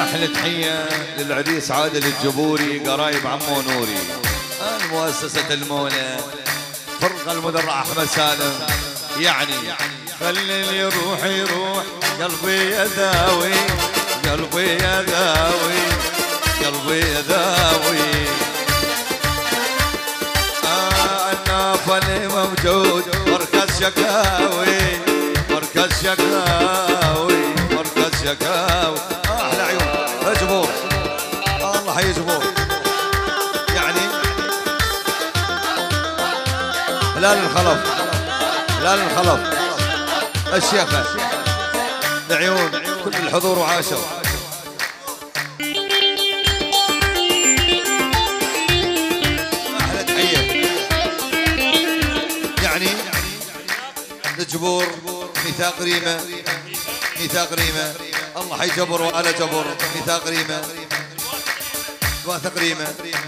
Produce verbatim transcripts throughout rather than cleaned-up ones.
أحلى تحية للعريس عادل الجبوري قرايب عمو نوري، المؤسسة المولى فرقة المدرع أحمد سالم. يعني خلي اللي يروح يروح قلبي يداوي، قلبي يداوي، قلبي يداوي. آه النافل موجود مركز شكاوي، مركز شكاوي، مركز شكاوي. احلى عيون جبور، الله حي جبور. يعني هلال الخلف، هلال الخلف الشيخة لعيون كل الحضور وعاشوا. احلى تحية يعني لجبور ميثاق ريمة، ميثاق ريمة. الله حي جبر وآل جبر. ميثاق ريمة، واثق ريمة.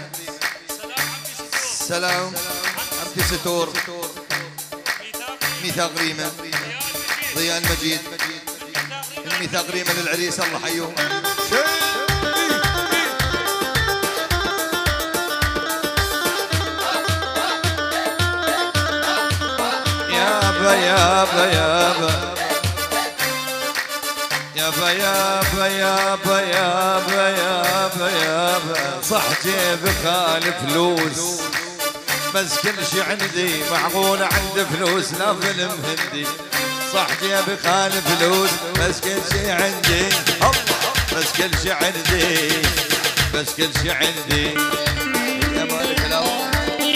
سلام عمتي ستور. ميثاق ريمة، ضياء المجيد. الميثاق ريمة للعريس الله حيهم. يابا يابا يابا يابا يابا يابا يابا يابا يابا. صح جيبك خالي فلوس بس كل شي عندي معقول عندي فلوس لا فيلم هندي. صح جيبك خالي فلوس بس كل شي عندي، بس كل شي عندي، بس كل شي عندي. يا مالك الأول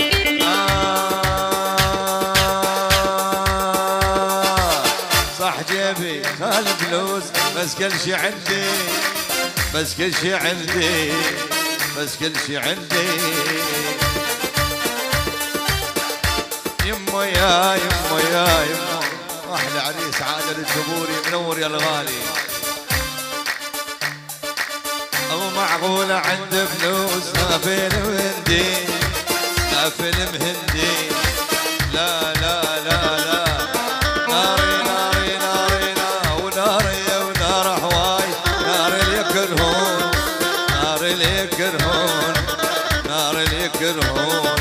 جيبي خالي فلوس بس كل شي عندي، بس كل شي عندي، بس كل شي عندي. يمه يا يمه يا يمه. احلى عريس عادل الجبوري منور يا الغالي. او معقولة عندي فلوس لا فيلم هندي، لا فيلم هندي. لا لا لا لا ناري ناري ناري وناري ونار هواي. نار اللي يكرهون، نار اللي يكرهون، نار اللي يكرهون.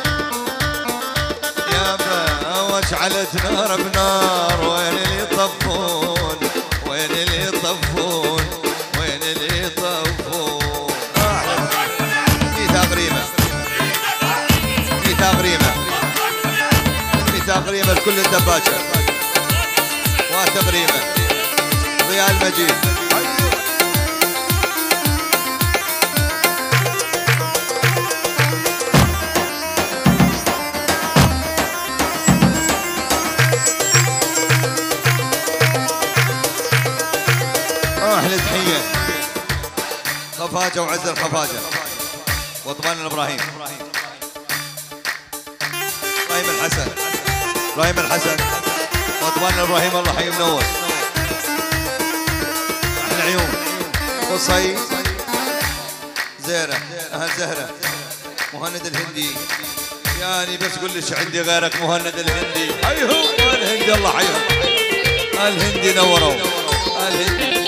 يابا واشعلت نار بنار. وين اللي يطفون، وين اللي يطفون، وين اللي يطفون. ميثاق ريمة، ميثاق ريمة، ميثاق ريمة لكل الدباشة. واثق ريمة، ضياء المجيد. احلى تحية خفاجة وعز الخفاجة وطبان الابراهيم. ابراهيم الحسن، ابراهيم الحسن وطبان الابراهيم الله حي منور. احلى عيون قصي زهرة، اهل زهرة. مهند الهندي يعني بس قول لي عندي غيرك مهند الهندي. ايهم الهندي الله حيهم. الهندي نوروا الهندي.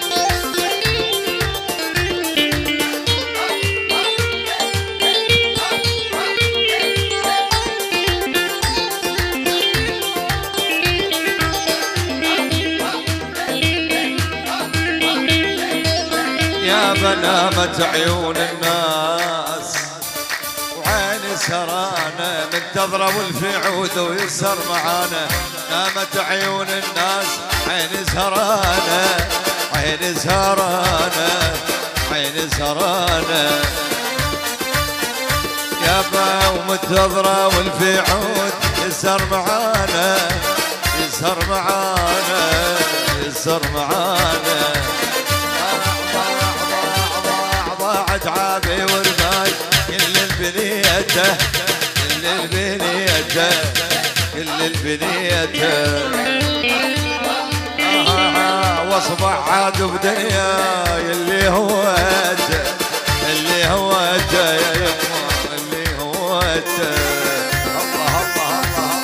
يا بنامت عيون الناس وعيني سهرانة منتظرة والفعود ويسهر معانا. نامت عيون الناس عيني سهرانة، عيني سهرانة، عيني سهرانة. يابا ومنتظرة والفعود يسهر معانا، يسهر معانا، يسهر معانا. ضاعت عابي ورماي كل البنيته، كل البنيته، كل البنيته. آه واصبح عاد بدنيا اللي هو انت، اللي هو انت يا يما، اللي هو انت. الله الله الله.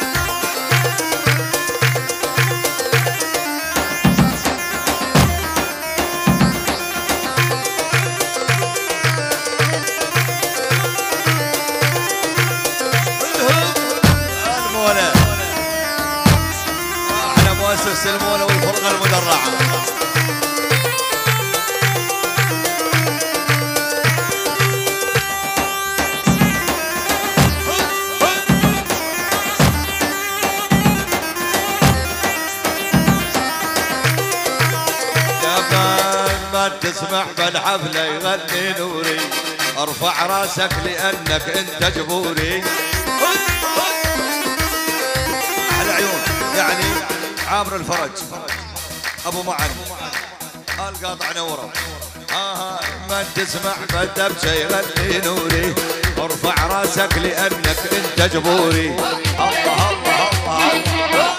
ما تسمع بالحفلة يغني نوري، ارفع راسك لانك انت جبوري. احلى عيون يعني عامر الفرج ابو معن القاطع نوره. ها ما تسمع بالدبشه يغني نوري، ارفع راسك لانك انت جبوري. الله الله الله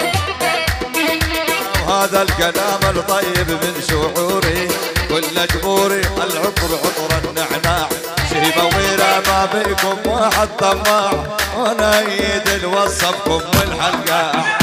وهذا الكلام الطيب من شعوري، كل جبوري العطر عطر النعناع، شيبه وغيره ما بيكم واحد طماع، وانا ايد وصفكم والحلقه.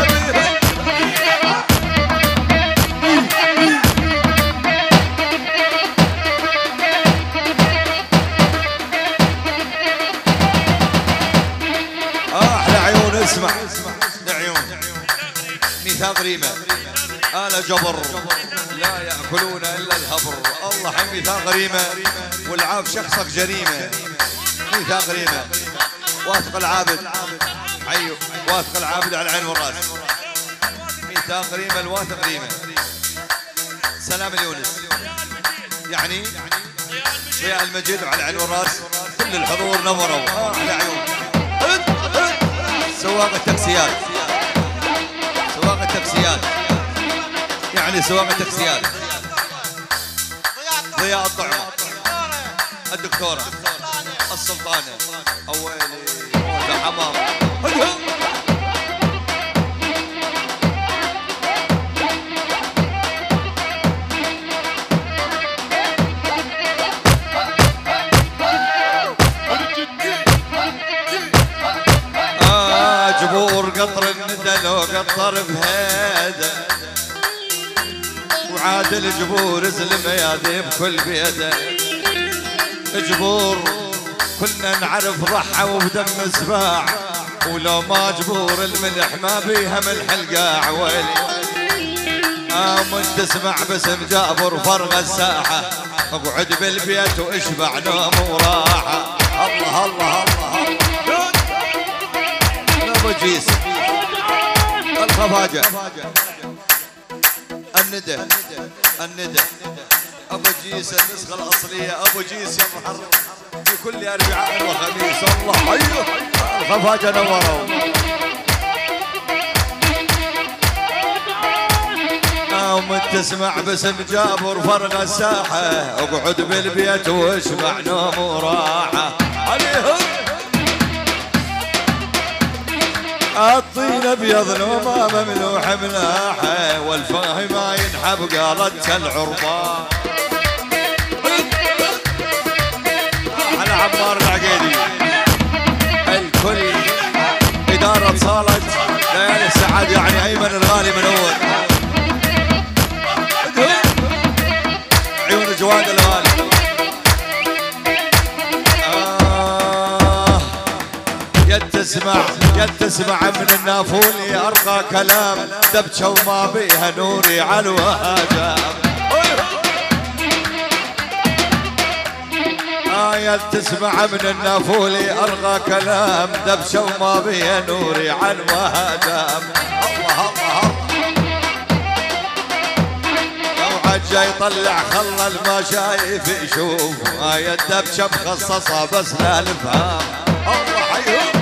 اسمع لعيون ميثاق ريمة آل جبر لا يأكلون إلا الهبر. الله حي ميثاق ريمة والعاف شخصك جريمة. ميثاق ريمة واثق العابد عيو واثق العابد على العين والراس. ميثاق ريمة الواثق ريمة. سلام اليونس يعني ضياء المجيد وعلى العين والراس كل الحضور نوروا. آه على عيون سواق التاكسيات سواق التاكسيات يعني سواق التاكسيات. ضياء الطعمة الدكتورة السلطانة أولي حمام. قطر الندى لو قطر بهيده، وعادل جبور زلمه ياذي بكل بيده. جبور كنا نعرف ضحى وبدم سباع، ولو ما جبور الملح ما بيها ملح القاع. ويلي آمن تسمع باسم جابر فرغ الساحه، اقعد بالبيت واشبع نوم وراحه. الله الله الله الله ابو جيس الخفاجة الندى الندى ابو جيس النسخة الاصلية. ابو جيس يظهر في كل اربعاء وخميس. الله ايوه الخفاجة نوروا. ومن تسمع باسم جابر فرغ الساحة، اقعد بالبيت واشبع نوم وراحة. عليهم الطين ابيض نومه مملوح ملاحه، والفاهم ما ينحب قالت العربان. على عمار العقيدي الكل اداره صاله ليالي السعاد يعني ايمن الغالي منور. عيون جواد الغالي. يد تسمع يد تسمع من النافولي ارقى كلام، دبشه وما بيها نوري على الوهاجام. آه يد تسمع من النافولي ارقى كلام، دبشه وما بيها نوري على الوهاجام. الله الله لو عجا يطلع خلى ما شايف يشوف، آه يد دبشه مخصصه بس لا نفهم. الله حيهم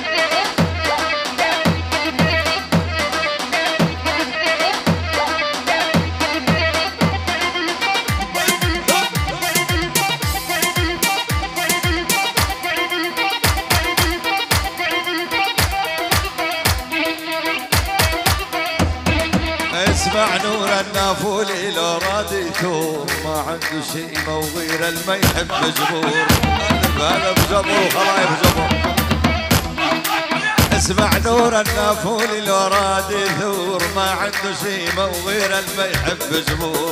اسمع نور النافولي لو راد يثور، ما عنده شيء مو غير الما يحب جبور. هلا بجبر وخلايف جبر. اسمع نور النافولي لو راد يثور، ما عنده شيء مو غير الما يحب جبور.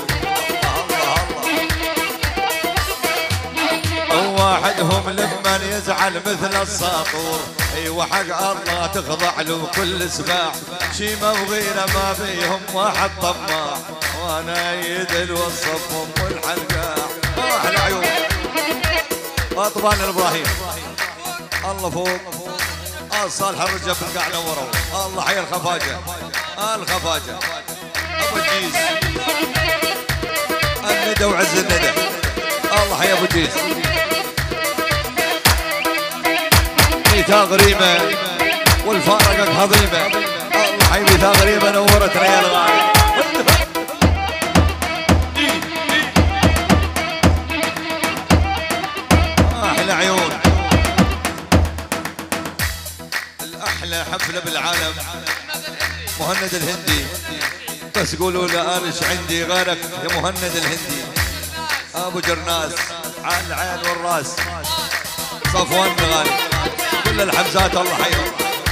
واحدهم لمن يزعل مثل الساطور، ايوه حق الله تخضع له كل سباع، شي ما وغيره ما فيهم واحد طماع، وانا يد وصفهم والحلقاع. احلى عيون اطبان الابراهيم الله فوق. اه صالح الرجال في القاع نوروا. الله حي الخفاجه الخفاجه ابو الجيز الندى وعز الندى. الله يا ابو جيس. ميثاق غريمه والفارقك هضيمه. الله حي ميثاق غريمه نورت ريال غالي. احلى عيون. الاحلى حفله بالعالم مهند الهندي. بس قولوا له انا ايش عندي غيرك يا مهند الهندي. ابو جرناس على العين والراس. صفوان غالي كل الحمزات الله حيهم.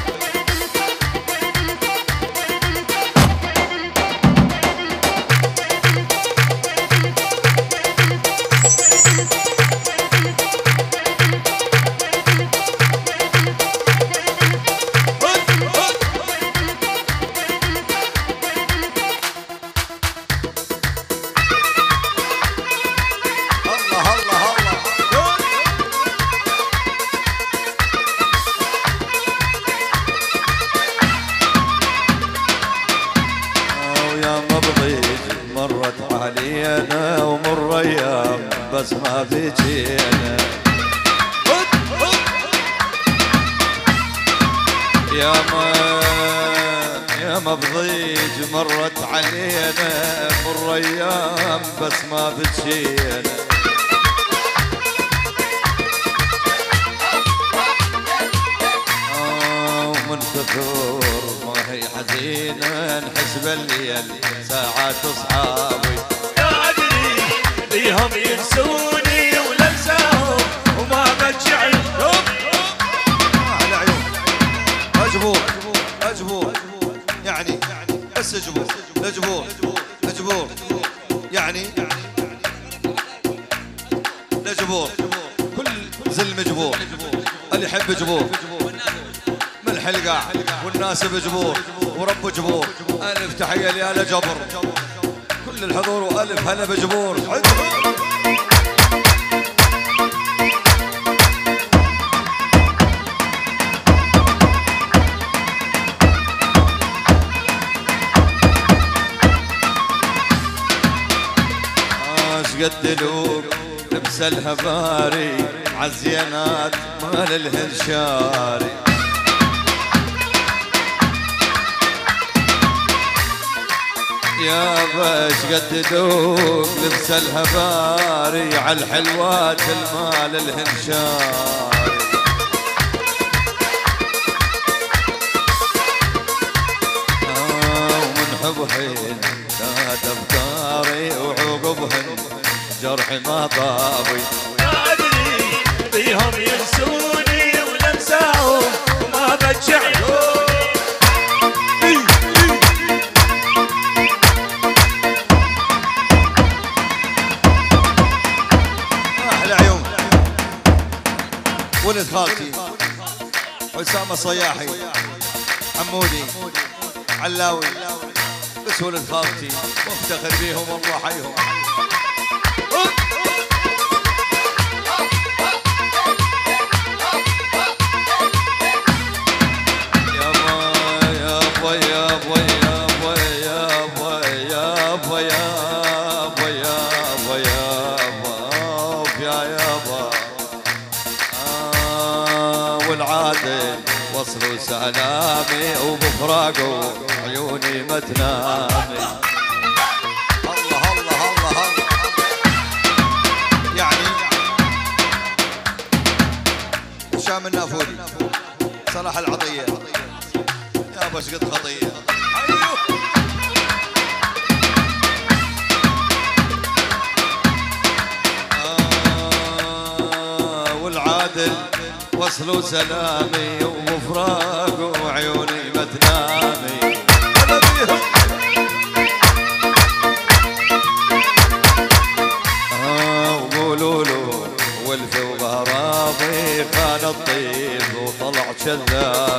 علينا ومر ايام بس ما في جينا. يا ما يا ما بضيج مرت علينا مر ايام بس ما بتجينا. آه ومن كثر ما هي حزينه نحس بالليل ساعات اصحابي بيهم ينسوني ولا انساهم وما بتشعرهم. على عيون اجبور اجبور يعني بس اجبور اجبور اجبور يعني اجبور كل زلمه جبور. اللي يحب جبور من الحلقه والناس بجبور ورب جبور. الف تحيه لآل جبر كل الحضور والف هلا بجبور. قد لوق لبس الهباري عالزينات مال الهنشاري. يا باش قد لوق لبس الهباري عالحلوات المال الهنشاري. آه ومن حبهن كانت افكاري وعقبهن جرحي ما طابي. ما ادري بيهم ينسوني ولا انساهم وما بتشعرهم. احلى عيون ولد خالتي حسام صياحي حمودي علاوي. بس ولد خالتي وافتخر بيهم والله حيهم. والعادل وصلوا سلامي وبفراقه عيوني ما تنامي. الله الله الله الله يعني هشام النافوري صلاح العطيه يا باش قد خطيه. آه والعادل وصلوا سلامي وفراق وعيوني ما تنامي. انا بيهم آه وقولوا له والف وغرامي خان الطيب وطلع شذاب.